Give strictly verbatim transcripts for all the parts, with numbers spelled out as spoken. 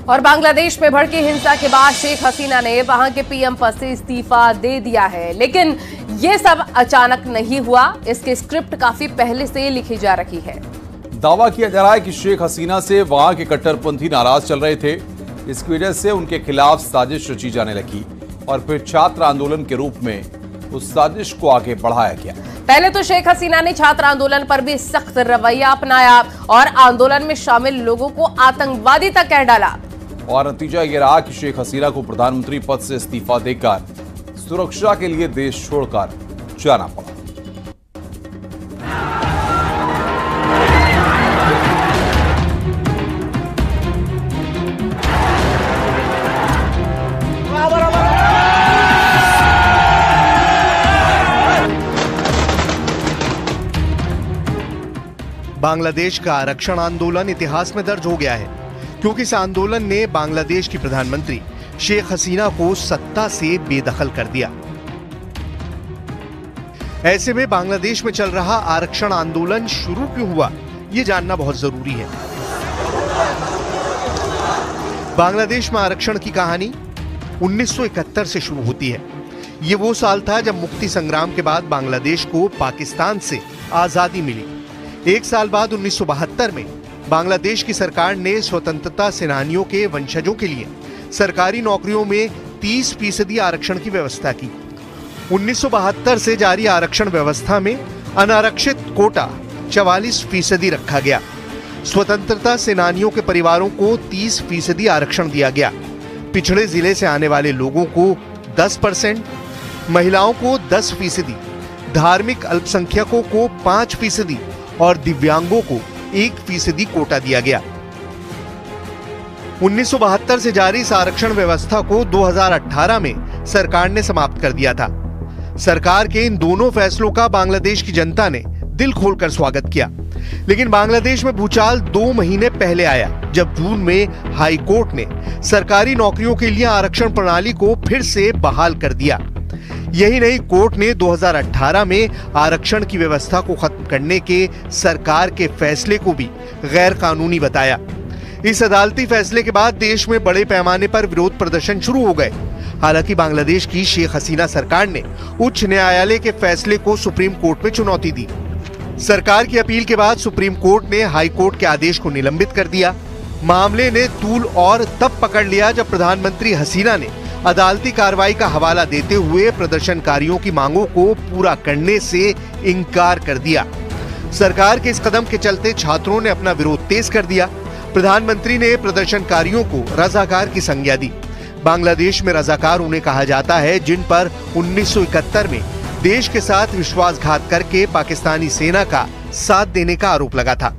और बांग्लादेश में भड़की हिंसा के बाद शेख हसीना ने वहां के पीएम पद से इस्तीफा दे दिया है, लेकिन ये सब अचानक नहीं हुआ। इसकी स्क्रिप्ट काफी पहले से लिखी जा रही है। दावा किया जा रहा है कि शेख हसीना से वहां के कट्टरपंथी नाराज चल रहे थे, इसकी वजह से उनके खिलाफ साजिश रची जाने लगी और फिर छात्र आंदोलन के रूप में उस साजिश को आगे बढ़ाया गया। पहले तो शेख हसीना ने छात्र आंदोलन पर भी सख्त रवैया अपनाया और आंदोलन में शामिल लोगों को आतंकवादी तक कह डाला। और नतीजा यह रहा कि शेख हसीना को प्रधानमंत्री पद से इस्तीफा देकर सुरक्षा के लिए देश छोड़कर जाना पड़ा। बांग्लादेश का आरक्षण आंदोलन इतिहास में दर्ज हो गया है, क्योंकि इस आंदोलन ने बांग्लादेश की प्रधानमंत्री शेख हसीना को सत्ता से बेदखल कर दिया। ऐसे में बांग्लादेश में चल रहा आरक्षण आंदोलन शुरू क्यों हुआ, यह जानना बहुत जरूरी है। बांग्लादेश में आरक्षण की कहानी उन्नीस सौ इकहत्तर से शुरू होती है। यह वो साल था जब मुक्ति संग्राम के बाद बांग्लादेश को पाकिस्तान से आजादी मिली। एक साल बाद उन्नीस सौ बहत्तर में बांग्लादेश की सरकार ने स्वतंत्रता सेनानियों के वंशजों के लिए सरकारी नौकरियों में तीस फीसदी आरक्षण की व्यवस्था की। उन्नीस सौ बहत्तर से जारी आरक्षण व्यवस्था में अनारक्षित कोटा चवालीस फीसदी रखा गया। स्वतंत्रता सेनानियों के परिवारों को तीस फीसदी आरक्षण दिया गया। पिछड़े जिले से आने वाले लोगों को दस परसेंट, महिलाओं को दस फीसदी, धार्मिक अल्पसंख्यकों को पांच फीसदी और दिव्यांगों को एक फीसदी कोटा दिया गया। उन्नीस सौ बहत्तर से जारी इस आरक्षण व्यवस्था को दो हज़ार अठारह में सरकार ने समाप्त कर दिया था। सरकार के इन दोनों फैसलों का बांग्लादेश की जनता ने दिल खोलकर स्वागत किया, लेकिन बांग्लादेश में भूचाल दो महीने पहले आया, जब जून में हाई कोर्ट ने सरकारी नौकरियों के लिए आरक्षण प्रणाली को फिर से बहाल कर दिया। यही नहीं, कोर्ट ने दो हज़ार अठारह में आरक्षण की व्यवस्था को खत्म करने के सरकार के फैसले को भी गैर कानूनी बताया। इस अदालती फैसले के बाद देश में बड़े पैमाने पर विरोध प्रदर्शन शुरू हो गए। हालांकि बांग्लादेश की शेख हसीना सरकार ने उच्च न्यायालय के फैसले को सुप्रीम कोर्ट में चुनौती दी। सरकार की अपील के बाद सुप्रीम कोर्ट ने हाई कोर्ट के आदेश को निलंबित कर दिया। मामले ने तूल और तब पकड़ लिया जब प्रधानमंत्री हसीना ने अदालती कार्रवाई का हवाला देते हुए प्रदर्शनकारियों की मांगों को पूरा करने से इनकार कर दिया। सरकार के इस कदम के चलते छात्रों ने अपना विरोध तेज कर दिया। प्रधानमंत्री ने प्रदर्शनकारियों को रजाकार की संज्ञा दी। बांग्लादेश में रजाकार उन्हें कहा जाता है जिन पर उन्नीस सौ इकहत्तर में देश के साथ विश्वासघात करके पाकिस्तानी सेना का साथ देने का आरोप लगा था।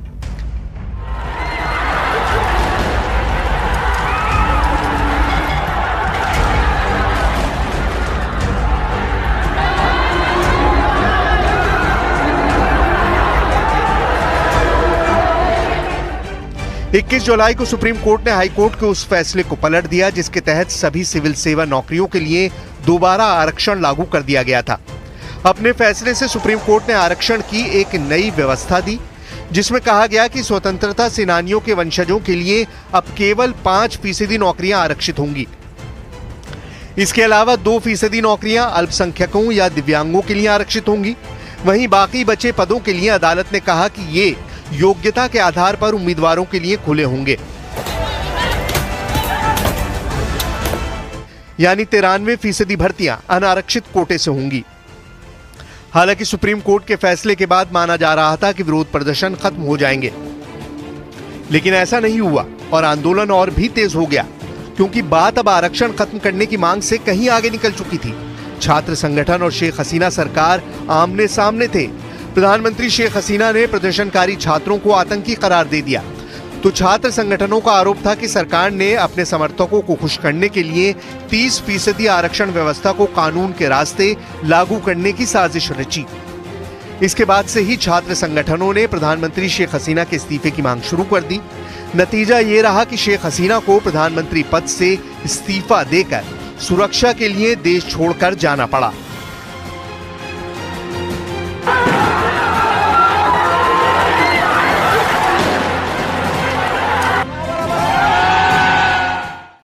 इक्कीस जुलाई को सुप्रीम कोर्ट ने हाई कोर्ट के उस फैसले को पलट दिया जिसके तहत सभी सिविल सेवा नौकरियों के लिए दोबारा आरक्षण लागू कर दिया गया था। अपने फैसले से सुप्रीम कोर्ट ने आरक्षण की एक नई व्यवस्था दी, जिसमें कहा गया कि स्वतंत्रता सेनानियों के वंशजों के लिए अब केवल पांच फीसदी नौकरियां आरक्षित होंगी। इसके अलावा दो फीसदी नौकरियां अल्पसंख्यकों या दिव्यांगों के लिए आरक्षित होंगी। वहीं बाकी बचे पदों के लिए अदालत ने कहा कि ये योग्यता के आधार पर उम्मीदवारों के लिए खुले होंगे, यानी तिरानवे फीसदी भर्तियां अनारक्षित कोटे से होंगी। हालांकि सुप्रीम कोर्ट के फैसले के बाद माना जा रहा था कि विरोध प्रदर्शन खत्म हो जाएंगे, लेकिन ऐसा नहीं हुआ और आंदोलन और भी तेज हो गया, क्योंकि बात अब आरक्षण खत्म करने की मांग से कहीं आगे निकल चुकी थी। छात्र संगठन और शेख हसीना सरकार आमने सामने थे। प्रधानमंत्री शेख हसीना ने प्रदर्शनकारी छात्रों को आतंकी करार दे दिया, तो छात्र संगठनों का आरोप था कि सरकार ने अपने समर्थकों को खुश करने के लिए तीस फीसदी आरक्षण व्यवस्था को कानून के रास्ते लागू करने की साजिश रची। इसके बाद से ही छात्र संगठनों ने प्रधानमंत्री शेख हसीना के इस्तीफे की मांग शुरू कर दी। नतीजा ये रहा कि शेख हसीना को प्रधानमंत्री पद से इस्तीफा देकर सुरक्षा के लिए देश छोड़कर जाना पड़ा।